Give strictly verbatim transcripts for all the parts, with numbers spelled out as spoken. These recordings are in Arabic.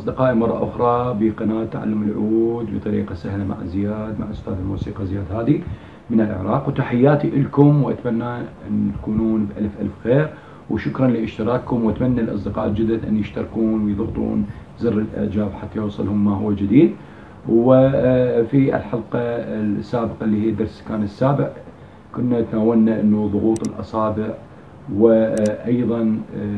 أصدقائي مرة أخرى بقناة تعلم العود بطريقة سهلة مع زياد، مع أستاذ الموسيقى زياد هادي من العراق. وتحياتي لكم، وأتمنى أن تكونون بألف ألف خير، وشكرا لاشتراككم، وأتمنى الأصدقاء الجدد أن يشتركون ويضغطون زر الإعجاب حتى يوصلهم ما هو جديد. وفي الحلقة السابقة اللي هي الدرس كان السابع كنا تناولنا أنه ضغوط الأصابع، وأيضا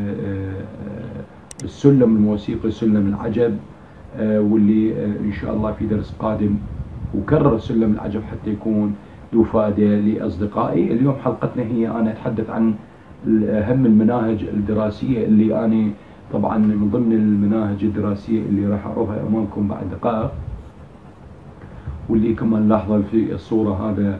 السلم الموسيقي سلم العجب، واللي إن شاء الله في درس قادم وكرر سلم العجب حتى يكون ذو فائدة لأصدقائي. اليوم حلقتنا هي أنا أتحدث عن أهم المناهج الدراسية اللي أنا طبعا من ضمن المناهج الدراسية اللي راح أعرضها أمامكم بعد دقائق، واللي كمان لاحظوا في الصورة هذا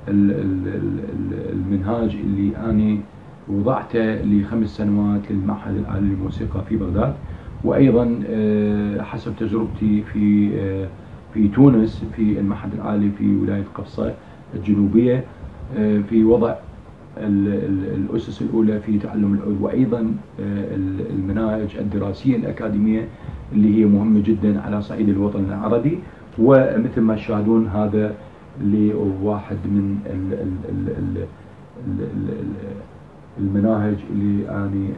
المنهاج اللي أنا وضعته لخمس سنوات للمعهد العالي للموسيقى في بغداد، وأيضا حسب تجربتي في في تونس في المعهد العالي في ولاية قفصة الجنوبية في وضع الأسس الأولى في تعلم العود، وأيضا المناهج الدراسية الأكاديمية اللي هي مهمة جدا على صعيد الوطن العربي. ومثل ما تشاهدون هذا لواحد من المناهج اللي أنا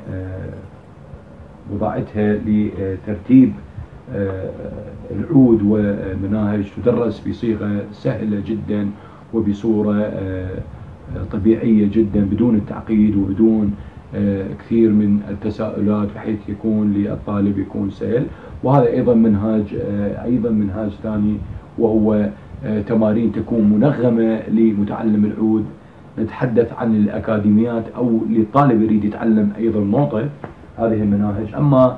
وضعتها لترتيب العود، ومناهج تدرس بصيغة سهلة جدا وبصورة طبيعية جدا بدون التعقيد وبدون كثير من التساؤلات، بحيث يكون للطالب يكون سهل. وهذا أيضا منهاج أيضا منهاج ثاني، وهو تمارين تكون منغمة لمتعلم العود. نتحدث عن الأكاديميات أو للطالب يريد يتعلم أيضا نوطة، هذه المناهج. أما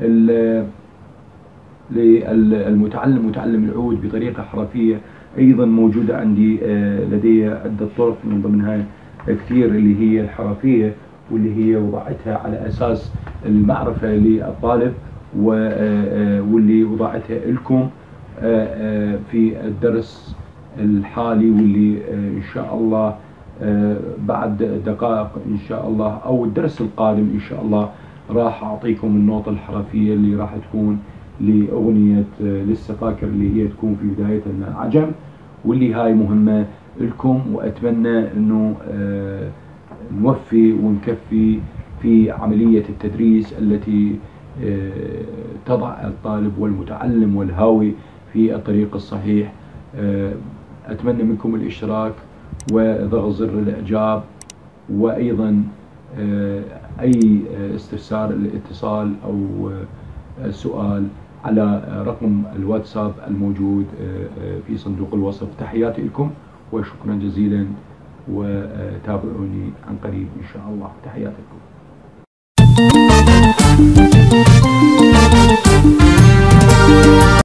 للمتعلم متعلم العود بطريقة حرفية أيضا موجودة عندي لدي عدة طرق، من ضمنها كثير اللي هي الحرفية، واللي هي وضعتها على أساس المعرفة للطالب، واللي وضعتها لكم في الدرس الحالي، واللي إن شاء الله بعد دقائق إن شاء الله أو الدرس القادم إن شاء الله راح أعطيكم النوطة الحرفية اللي راح تكون لأغنية لسه فاكر، اللي هي تكون في بدايتها من العجم، واللي هاي مهمة لكم. وأتمنى أنه نوفي ونكفي في عملية التدريس التي تضع الطالب والمتعلم والهاوي في الطريق الصحيح. أتمنى منكم الاشتراك وضغط زر الإعجاب، وأيضا أي استفسار الاتصال أو سؤال على رقم الواتساب الموجود في صندوق الوصف. تحياتي لكم وشكرا جزيلا، وتابعوني عن قريب إن شاء الله. تحياتي لكم.